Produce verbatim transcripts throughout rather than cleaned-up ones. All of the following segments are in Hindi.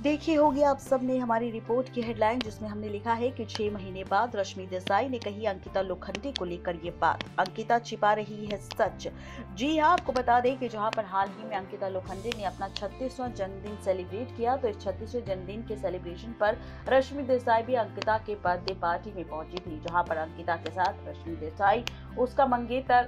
देखी होगी आप सबने हमारी रिपोर्ट की हेडलाइन, जिसमें हमने लिखा है कि छह महीने बाद रश्मि देसाई ने कही अंकिता लोखंडे को लेकर ये बात। अंकिता छिपा रही है सच। जी हां, आपको बता दें कि जहां पर हाल ही में अंकिता लोखंडे ने अपना छत्तीसवां जन्मदिन सेलिब्रेट किया, तो इस छत्तीसवें जन्मदिन के सेलिब्रेशन पर रश्मि देसाई भी अंकिता के बर्थडे पार्टी में पहुंची थी, जहां पर अंकिता के साथ रश्मि देसाई, उसका मंगेतर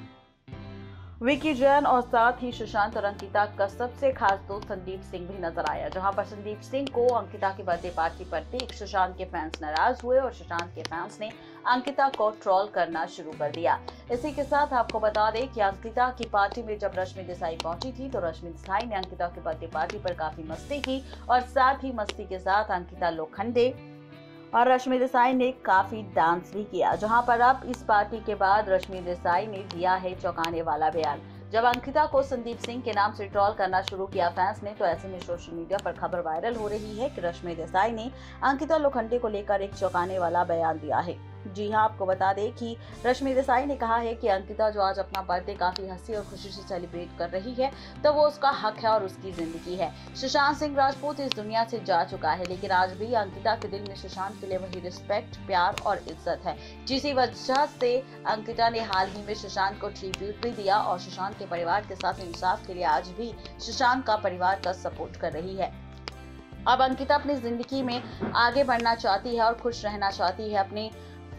विकी जैन और साथ ही सुशांत और अंकिता का सबसे खास दोस्त संदीप सिंह भी नजर आया। जहां पर संदीप सिंह को अंकिता की बर्थडे पार्टी पर देख सुशांत के फैंस नाराज हुए और सुशांत के फैंस ने अंकिता को ट्रोल करना शुरू कर दिया। इसी के साथ आपको बता दें कि अंकिता की पार्टी में जब रश्मि देसाई पहुंची थी, तो रश्मि देसाई ने अंकिता की बर्थडे पार्टी पर काफी मस्ती की और साथ ही मस्ती के साथ अंकिता लोखंडे और रश्मि देसाई ने काफी डांस भी किया। जहां पर अब इस पार्टी के बाद रश्मि देसाई ने दिया है चौंकाने वाला बयान। जब अंकिता को संदीप सिंह के नाम से ट्रोल करना शुरू किया फैंस ने, तो ऐसे में सोशल मीडिया पर खबर वायरल हो रही है कि रश्मि देसाई ने अंकिता लोखंडे को लेकर एक चौंकाने वाला बयान दिया है। जी हां, आपको बता दें कि रश्मि देसाई ने कहा है कि अंकिता जो आज अपना बर्थडे काफी हंसी और खुशी से सेलिब्रेट कर रही है, तो वो उसका हक है और उसकी जिंदगी है। सुशांत सिंह राजपूत इस दुनिया से जा चुका है, लेकिन आज भी अंकिता के दिल में सुशांत के लिए वही रिस्पेक्ट, प्यार और इज्जत है, जिसी वजह से अंकिता ने हाल ही में सुशांत को ट्रिब्यूट भी दिया और सुशांत के परिवार के साथ इंसाफ के लिए आज भी सुशांत का परिवार का सपोर्ट कर रही है। अब अंकिता अपनी जिंदगी में आगे बढ़ना चाहती है और खुश रहना चाहती है अपनी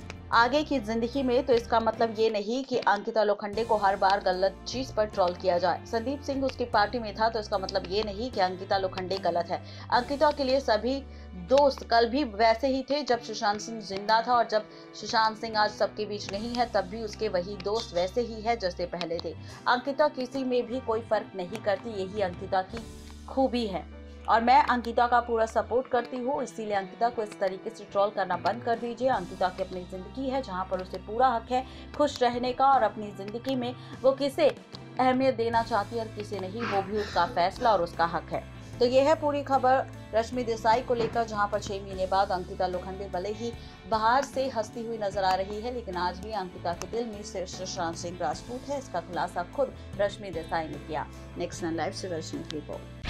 आगे की जिंदगी में, तो इसका मतलब ये नहीं कि अंकिता लोखंडे को हर बार गलत चीज पर ट्रोल किया जाए। संदीप सिंह उसकी पार्टी में था, तो इसका मतलब ये नहीं कि अंकिता लोखंडे गलत है। अंकिता के लिए सभी दोस्त कल भी वैसे ही थे जब सुशांत सिंह जिंदा था, और जब सुशांत सिंह आज सबके बीच नहीं है, तब भी उसके वही दोस्त वैसे ही है जैसे पहले थे। अंकिता किसी में भी कोई फर्क नहीं करती, यही अंकिता की खूबी है और मैं अंकिता का पूरा सपोर्ट करती हूँ। इसीलिए अंकिता को इस तरीके से ट्रोल करना बंद कर दीजिए। अंकिता की अपनी जिंदगी है, जहाँ पर उसे पूरा हक है खुश रहने का, और अपनी जिंदगी में वो किसे अहमियत देना चाहती है और किसे नहीं, वो भी उसका फैसला और उसका हक है। तो ये है पूरी खबर रश्मि देसाई को लेकर, जहां पर छह महीने बाद अंकिता लोखंडे भले ही बाहर से हंसती हुई नजर आ रही है, लेकिन आज भी अंकिता के दिल में सिर्फ सुशांत सिंह राजपूत है। इसका खुलासा खुद रश्मि देसाई ने किया। नेक्स्ट नाइन लाइव से रश्मि की रिपोर्ट।